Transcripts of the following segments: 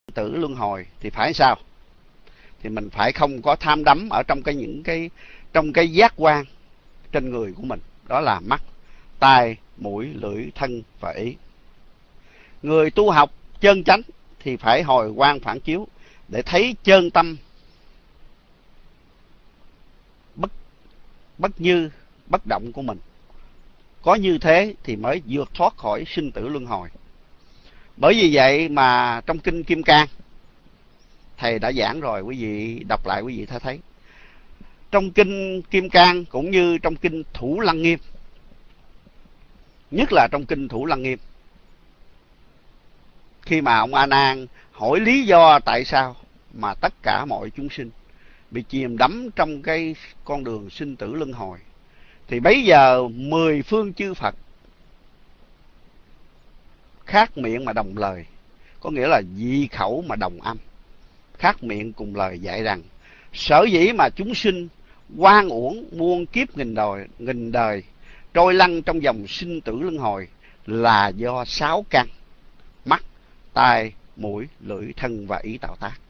tử luân hồi thì phải sao? Thì mình phải không có tham đắm ở trong cái giác quan trên người của mình, đó là mắt, tai, mũi, lưỡi, thân và ý. Người tu học chân chánh thì phải hồi quang phản chiếu để thấy chân tâm bất như bất động của mình. Có như thế thì mới vượt thoát khỏi sinh tử luân hồi. Bởi vì vậy mà trong kinh Kim Cang, thầy đã giảng rồi, quý vị đọc lại quý vị sẽ thấy. Trong kinh Kim Cang cũng như trong kinh Thủ Lăng Nghiêm, nhất là trong kinh Thủ Lăng Nghiêm, khi mà ông A Nan hỏi lý do tại sao mà tất cả mọi chúng sinh bị chìm đắm trong cái con đường sinh tử luân hồi, thì bấy giờ 10 phương chư Phật khác miệng mà đồng lời, có nghĩa là dị khẩu mà đồng âm, khác miệng cùng lời dạy rằng sở dĩ mà chúng sinh oan uổng muôn kiếp nghìn đời trôi lăn trong dòng sinh tử luân hồi là do 6 căn: mắt, tai, mũi, lưỡi, thân và ý tạo tác.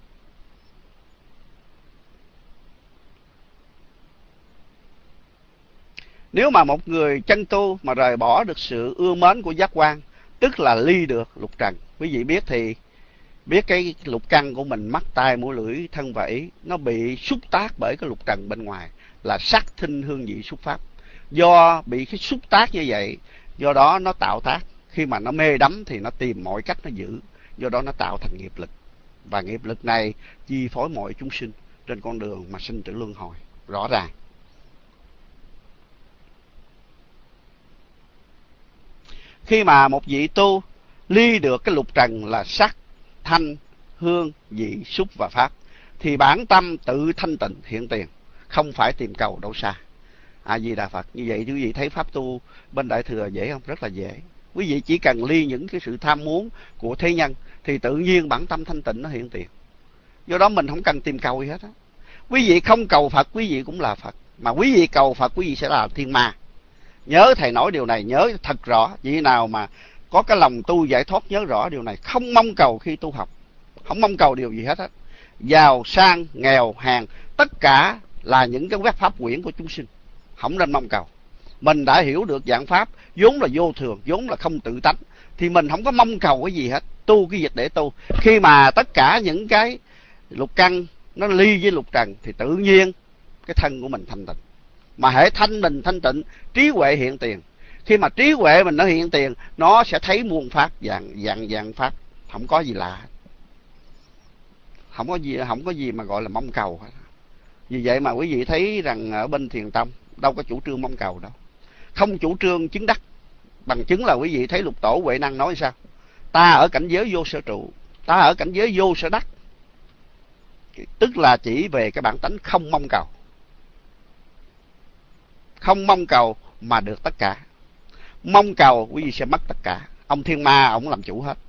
Nếu mà một người chân tu mà rời bỏ được sự ưa mến của giác quan, tức là ly được lục trần, quý vị biết thì biết cái lục căn của mình, mắt, tai, mũi, lưỡi, thân và ý, nó bị xúc tác bởi cái lục trần bên ngoài là sắc, thinh, hương, vị, xúc, pháp. Do bị cái xúc tác như vậy, do đó nó tạo tác. Khi mà nó mê đắm thì nó tìm mọi cách nó giữ, do đó nó tạo thành nghiệp lực. Và nghiệp lực này chi phối mọi chúng sinh trên con đường mà sinh tử luân hồi rõ ràng. Khi mà một vị tu ly được cái lục trần là sắc, thanh, hương, vị, xúc và pháp, thì bản tâm tự thanh tịnh hiện tiền, không phải tìm cầu đâu xa. A Di Đà Phật. Như vậy quý vị thấy pháp tu bên Đại Thừa dễ không? Rất là dễ. Quý vị chỉ cần ly những cái sự tham muốn của thế nhân thì tự nhiên bản tâm thanh tịnh nó hiện tiền. Do đó mình không cần tìm cầu gì hết á. Quý vị không cầu Phật, quý vị cũng là Phật. Mà quý vị cầu Phật, quý vị sẽ là thiên ma. Nhớ thầy nói điều này, nhớ thật rõ. Vị nào mà có cái lòng tu giải thoát nhớ rõ điều này, không mong cầu khi tu học, không mong cầu điều gì hết á. Giàu sang nghèo hèn tất cả là những cái phép pháp quyển của chúng sinh, không nên mong cầu. Mình đã hiểu được dạng pháp vốn là vô thường, vốn là không tự tánh, thì mình không có mong cầu cái gì hết, tu cái việc để tu. Khi mà tất cả những cái lục căn nó ly với lục trần thì tự nhiên cái thân của mình thanh tịnh. Mà hễ thanh mình thanh tịnh, trí huệ hiện tiền. Khi mà trí huệ mình nó hiện tiền, nó sẽ thấy muôn pháp, dạng pháp, không có gì lạ, không có gì mà gọi là mong cầu. Vì vậy mà quý vị thấy rằng ở bên Thiền Tông đâu có chủ trương mong cầu đâu, không chủ trương chứng đắc. Bằng chứng là quý vị thấy Lục Tổ Huệ Năng nói sao? Ta ở cảnh giới vô sở trụ, ta ở cảnh giới vô sở đắc, tức là chỉ về cái bản tánh không mong cầu. Không mong cầu mà được tất cả. Mong cầu quý vị sẽ mất tất cả. Ông Thiên Ma ông làm chủ hết.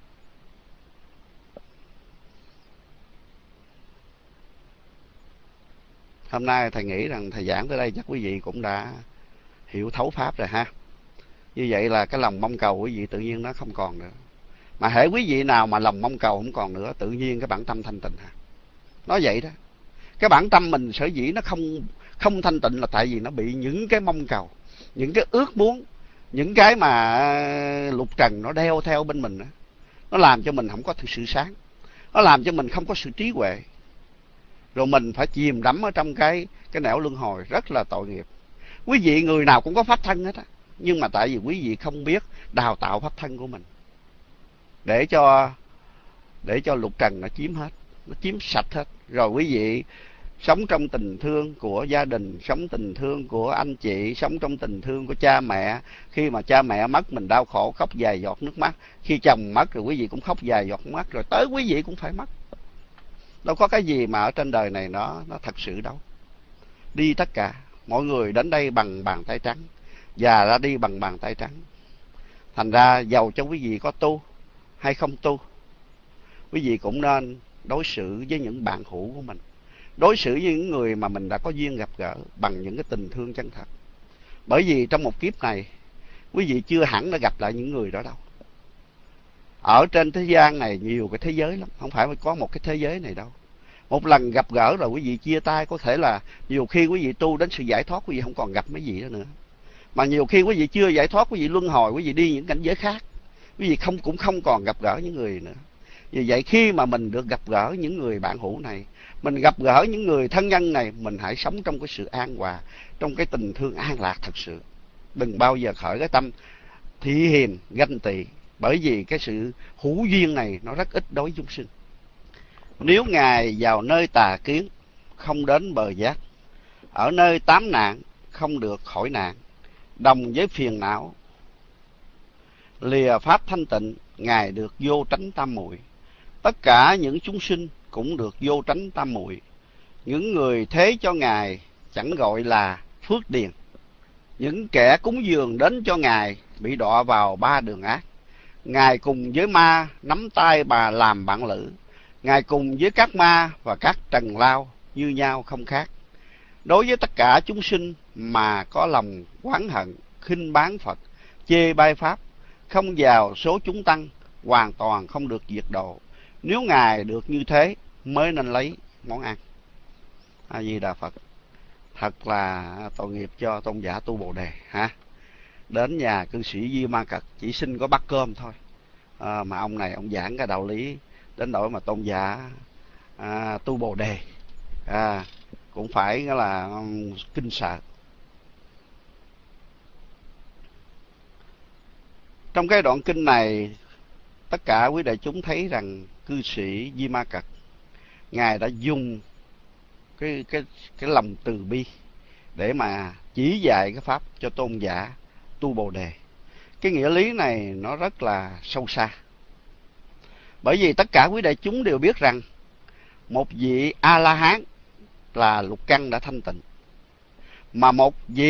Hôm nay thầy nghĩ rằng thầy giảng tới đây chắc quý vị cũng đã hiểu thấu pháp rồi ha. Như vậy là cái lòng mong cầu quý vị tự nhiên nó không còn nữa. Mà hễ quý vị nào mà lòng mong cầu không còn nữa, tự nhiên cái bản tâm thanh tịnh ha. Nói vậy đó. Cái bản tâm mình sở dĩ nó không thanh tịnh là tại vì nó bị những cái mong cầu, những cái ước muốn, những cái mà lục trần nó đeo theo bên mình đó. Nó làm cho mình không có sự sáng, nó làm cho mình không có sự trí huệ, rồi mình phải chìm đắm ở trong cái nẻo luân hồi, rất là tội nghiệp. Quý vị người nào cũng có pháp thân hết á, nhưng mà tại vì quý vị không biết đào tạo pháp thân của mình để cho lục trần nó chiếm hết, nó chiếm sạch hết. Rồi quý vị sống trong tình thương của gia đình, sống tình thương của anh chị, sống trong tình thương của cha mẹ. Khi mà cha mẹ mất mình đau khổ, khóc vài giọt nước mắt. Khi chồng mất rồi quý vị cũng khóc vài giọt nước mắt, rồi tới quý vị cũng phải mất. Đâu có cái gì mà ở trên đời này nó thật sự đâu. Đi tất cả, mọi người đến đây bằng bàn tay trắng, và ra đi bằng bàn tay trắng. Thành ra dầu cho quý vị có tu hay không tu, quý vị cũng nên đối xử với những bạn hữu của mình, đối xử với những người mà mình đã có duyên gặp gỡ bằng những cái tình thương chân thật. Bởi vì trong một kiếp này quý vị chưa hẳn đã gặp lại những người đó đâu. Ở trên thế gian này nhiều cái thế giới lắm, không phải có một cái thế giới này đâu. Một lần gặp gỡ rồi quý vị chia tay, có thể là nhiều khi quý vị tu đến sự giải thoát, quý vị không còn gặp mấy gì đó nữa. Mà nhiều khi quý vị chưa giải thoát, quý vị luân hồi, quý vị đi những cảnh giới khác, quý vị cũng không còn gặp gỡ những người nữa. Vì vậy khi mà mình được gặp gỡ những người bạn hữu này, mình gặp gỡ những người thân nhân này, mình hãy sống trong cái sự an hòa, trong cái tình thương an lạc thật sự. Đừng bao giờ khởi cái tâm thị hiềm ganh tị, bởi vì cái sự hữu duyên này nó rất ít đối với chúng sinh. Nếu Ngài vào nơi tà kiến, không đến bờ giác, ở nơi tám nạn, không được khỏi nạn, đồng với phiền não, lìa pháp thanh tịnh, Ngài được vô tránh tam muội. Tất cả những chúng sinh cũng được vô tránh tam muội. Những người thế cho Ngài chẳng gọi là phước điền. Những kẻ cúng dường đến cho Ngài bị đọa vào ba đường ác. Ngài cùng với ma nắm tay bà làm bạn lữ. Ngài cùng với các ma và các trần lao như nhau không khác. Đối với tất cả chúng sinh mà có lòng oán hận, khinh bán Phật, chê bai Pháp, không vào số chúng tăng, hoàn toàn không được diệt độ. Nếu Ngài được như thế mới nên lấy món ăn. A Di Đà Phật. Thật là tội nghiệp cho tôn giả tu Bồ Đề ha. Đến nhà cư sĩ Di Ma Cật chỉ xin có bát cơm thôi, mà ông này ông giảng cái đạo lý đến nỗi mà tôn giả tu Bồ Đề cũng phải là kinh sợ. Trong cái đoạn kinh này, tất cả quý đại chúng thấy rằng cư sĩ Di Ma Cật, Ngài đã dùng cái lòng từ bi để mà chỉ dạy cái pháp cho tôn giả tu Bồ Đề. Cái nghĩa lý này nó rất là sâu xa. Bởi vì tất cả quý đại chúng đều biết rằng một vị A-la-hán là lục căn đã thanh tịnh, mà một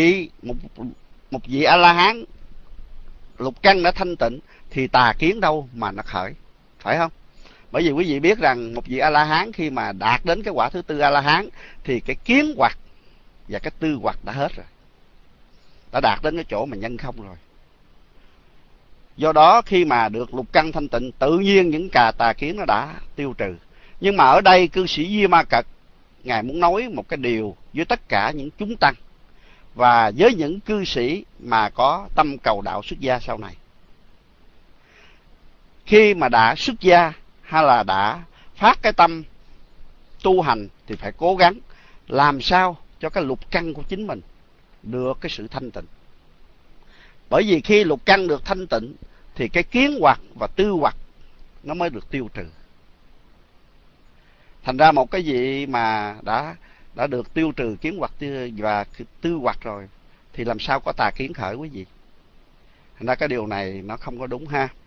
vị A-la-hán lục căn đã thanh tịnh thì tà kiến đâu mà nó khởi, phải không? Bởi vì quý vị biết rằng một vị A-la-hán khi mà đạt đến cái quả thứ tư A-la-hán thì cái kiến hoặc và cái tư hoặc đã hết rồi, đã đạt đến cái chỗ mà nhân không rồi. Do đó khi mà được lục căn thanh tịnh, tự nhiên những tà kiến nó đã tiêu trừ. Nhưng mà ở đây cư sĩ Di Ma Cật, Ngài muốn nói một cái điều với tất cả những chúng tăng và với những cư sĩ mà có tâm cầu đạo xuất gia sau này. Khi mà đã xuất gia hay là đã phát cái tâm tu hành thì phải cố gắng làm sao cho cái lục căn của chính mình được cái sự thanh tịnh. Bởi vì khi lục căn được thanh tịnh thì cái kiến hoặc và tư hoặc nó mới được tiêu trừ. Thành ra một cái gì mà đã được tiêu trừ kiến hoặc và tư hoặc rồi thì làm sao có tà kiến khởi quý vị. Thành ra cái điều này nó không có đúng ha.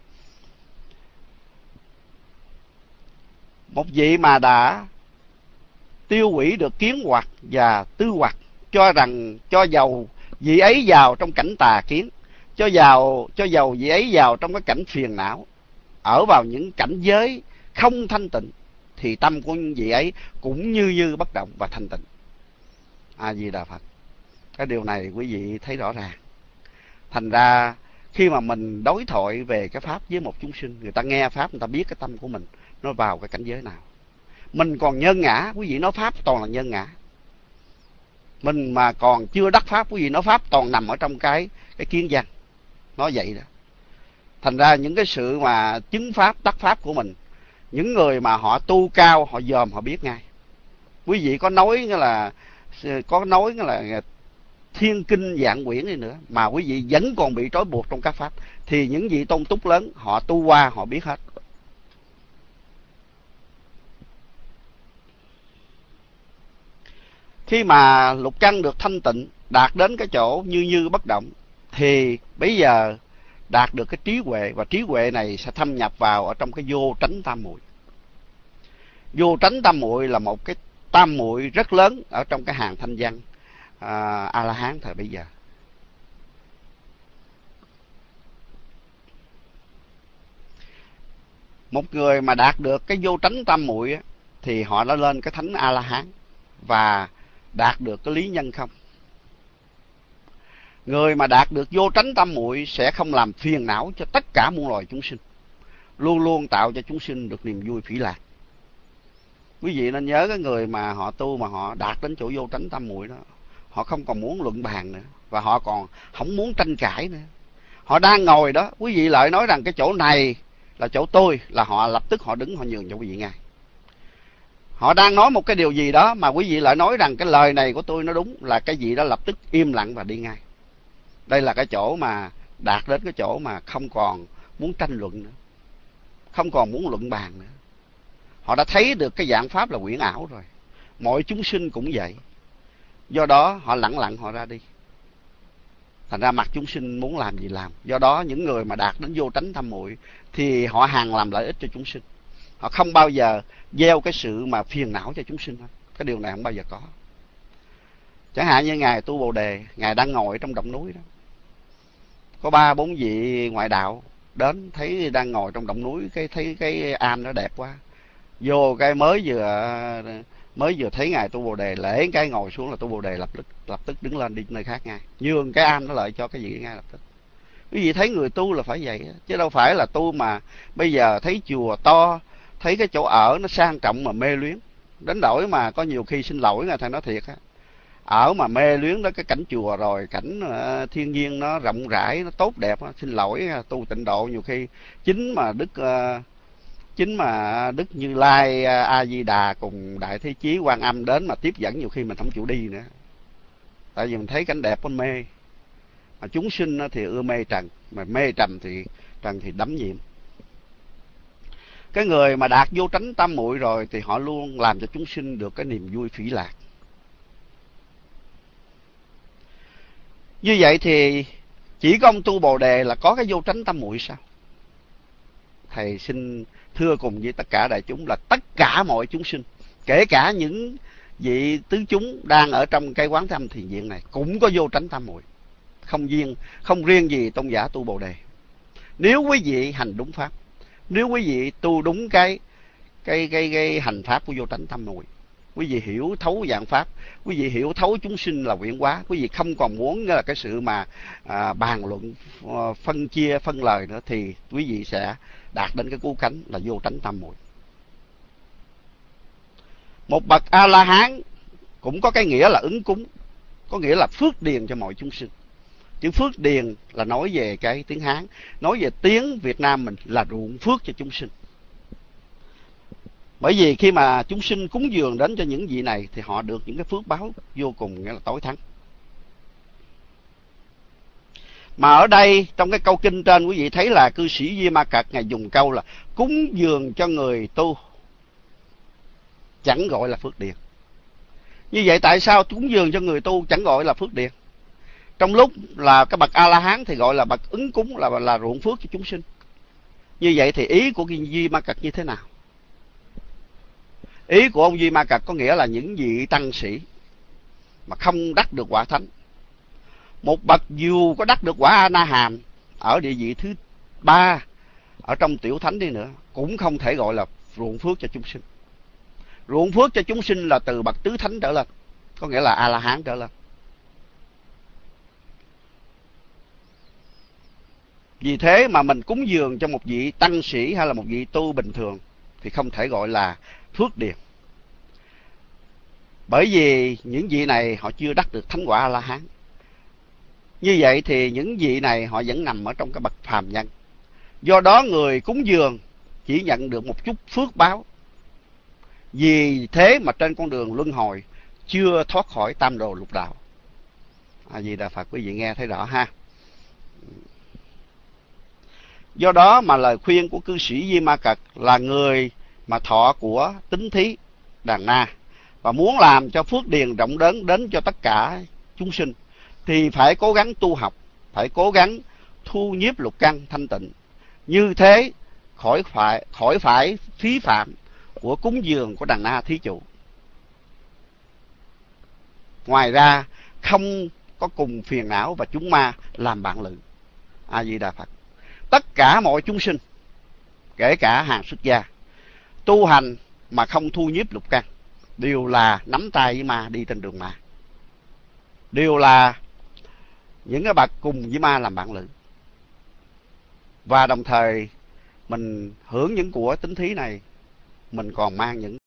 Một vị mà đã tiêu hủy được kiến hoặc và tư hoặc, cho dầu vị ấy vào trong cảnh tà kiến, cho dầu vị ấy vào trong cái cảnh phiền não, ở vào những cảnh giới không thanh tịnh, thì tâm của vị ấy cũng như bất động và thanh tịnh. A Di Đà Phật. Cái điều này quý vị thấy rõ ràng. Thành ra khi mà mình đối thoại về cái pháp với một chúng sinh, người ta nghe pháp, người ta biết cái tâm của mình nó vào cái cảnh giới nào. Mình còn nhân ngã, quý vị nói pháp toàn là nhân ngã. Mình mà còn chưa đắc pháp, quý vị nói pháp toàn nằm ở trong cái kiến văn. Nói vậy đó. Thành ra những cái sự mà chứng pháp, đắc pháp của mình, những người mà họ tu cao, họ dòm, họ biết ngay. Quý vị có nói là thiên kinh vạn quyển đi nữa mà quý vị vẫn còn bị trói buộc trong các pháp, thì những vị tôn túc lớn họ tu qua, họ biết hết. Khi mà lục căn được thanh tịnh, đạt đến cái chỗ như bất động, thì bây giờ đạt được cái trí huệ, và trí huệ này sẽ thâm nhập vào ở trong cái vô tránh tam muội. Vô tránh tam muội là một cái tam muội rất lớn ở trong cái hàng thanh văn A-la-hán thời bây giờ. Một người mà đạt được cái vô tránh tam muội thì họ đã lên cái thánh A-la-hán và đạt được cái lý nhân không. Người mà đạt được vô tránh tam muội sẽ không làm phiền não cho tất cả muôn loài chúng sinh. luôn luôn tạo cho chúng sinh được niềm vui phỉ lạc. Quý vị nên nhớ cái người mà họ tu mà họ đạt đến chỗ vô tránh tam muội đó, họ không còn muốn luận bàn nữa, và họ còn không muốn tranh cãi nữa. Họ đang ngồi đó, quý vị lại nói rằng cái chỗ này là chỗ tôi, là họ lập tức họ đứng họ nhường cho quý vị ngay. Họ đang nói một cái điều gì đó mà quý vị lại nói rằng cái lời này của tôi nó đúng, là cái gì đó lập tức im lặng và đi ngay. Đây là cái chỗ mà đạt đến cái chỗ mà không còn muốn tranh luận nữa, không còn muốn luận bàn nữa. Họ đã thấy được cái dạng pháp là quyển ảo rồi. Mọi chúng sinh cũng vậy. Do đó họ lặng lặng họ ra đi. Thành ra mặc chúng sinh muốn làm gì làm. Do đó những người mà đạt đến vô tránh tam muội thì họ hằng làm lợi ích cho chúng sinh. Họ không bao giờ gieo cái sự mà phiền não cho chúng sinh. Cái điều này không bao giờ có. Chẳng hạn như Ngài Tu Bồ Đề, Ngài đang ngồi trong động núi đó. Có 3-4 vị ngoại đạo đến thấy đang ngồi trong động núi, thấy cái am nó đẹp quá. Vô cái mới vừa thấy Ngài Tu Bồ Đề lễ cái ngồi xuống là Tu Bồ Đề lập tức đứng lên đi nơi khác ngay, nhường cái am nó lại cho cái gì ngay lập tức. Quý vị thấy người tu là phải vậy, chứ đâu phải là tu mà bây giờ thấy chùa to, thấy cái chỗ ở nó sang trọng mà mê luyến. Đến đổi mà có nhiều khi xin lỗi Ngài thầy nói thiệt á, ở mà mê luyến đó cái cảnh chùa rồi cảnh thiên nhiên nó rộng rãi, nó tốt đẹp, xin lỗi tu tịnh độ nhiều khi chính mà Đức Như Lai A Di Đà cùng Đại Thế Chí Quan Âm đến mà tiếp dẫn, nhiều khi mình không chịu đi nữa, tại vì mình thấy cảnh đẹp nó mê. Mà chúng sinh thì ưa mê trần, mà mê trần thì đắm nhiễm. Cái người mà đạt vô tránh tam muội rồi thì họ luôn làm cho chúng sinh được cái niềm vui phỉ lạc. Như vậy thì chỉ có ông Tu Bồ Đề là có cái vô tránh tam muội sao? Thầy xin thưa cùng với tất cả đại chúng là tất cả mọi chúng sinh, kể cả những vị tứ chúng đang ở trong cái quán Tham Thiền Viện này cũng có vô tránh tam muội, không riêng gì tôn giả Tu Bồ Đề. Nếu quý vị hành đúng pháp, nếu quý vị tu đúng cái hành pháp của vô tránh tam muội, quý vị hiểu thấu dạng pháp, quý vị hiểu thấu chúng sinh là quyển hóa, quý vị không còn muốn là cái sự mà bàn luận, phân chia, phân lời nữa, thì quý vị sẽ đạt đến cái cứu cánh là vô tránh tam muội. Một bậc A La Hán cũng có cái nghĩa là ứng cúng, có nghĩa là phước điền cho mọi chúng sinh. Chữ phước điền là nói về cái tiếng Hán, nói về tiếng Việt Nam mình là ruộng phước cho chúng sinh. Bởi vì khi mà chúng sinh cúng dường đến cho những vị này thì họ được những cái phước báo vô cùng nghĩa là tối thắng. Mà ở đây trong cái câu kinh trên quý vị thấy là cư sĩ Di Ma Cật Ngài dùng câu là cúng dường cho người tu chẳng gọi là phước điền. Như vậy tại sao cúng dường cho người tu chẳng gọi là phước điền? Trong lúc là cái bậc A-la-hán thì gọi là bậc ứng cúng, là ruộng phước cho chúng sinh. Như vậy thì ý của Di Ma Cật như thế nào? Ý của ông Di Ma Cật có nghĩa là những vị tăng sĩ mà không đắc được quả thánh. Một bậc dù có đắc được quả A-na-hàm ở địa vị thứ 3 ở trong tiểu thánh đi nữa cũng không thể gọi là ruộng phước cho chúng sinh. Ruộng phước cho chúng sinh là từ bậc tứ thánh trở lên, có nghĩa là A-la-hán trở lên. Vì thế mà mình cúng dường cho một vị tăng sĩ hay là một vị tu bình thường thì không thể gọi là phước điền. Bởi vì những vị này họ chưa đắc được thánh quả A-la-hán. Như vậy thì những vị này họ vẫn nằm ở trong cái bậc phàm nhân. Do đó người cúng dường chỉ nhận được một chút phước báo. Vì thế mà trên con đường luân hồi chưa thoát khỏi tam đồ lục đạo. A Di Đà Phật, quý vị nghe thấy rõ ha. Do đó mà lời khuyên của cư sĩ Di Ma Cật là người mà thọ của Tín Thí Đàn Na và muốn làm cho phước điền rộng lớn đến cho tất cả chúng sinh thì phải cố gắng tu học, phải cố gắng thu nhiếp lục căn thanh tịnh. Như thế khỏi phải phí phạm của cúng dường của Đàn Na Thí Chủ. Ngoài ra không có cùng phiền não và chúng ma làm bạn lữ. A Di Đà Phật. Tất cả mọi chúng sinh, kể cả hàng xuất gia, tu hành mà không thu nhiếp lục căn đều là nắm tay với ma đi trên đường ma, đều là những cái bậc cùng với ma làm bạn lữ. Và đồng thời mình hưởng những của tín thí này, mình còn mang những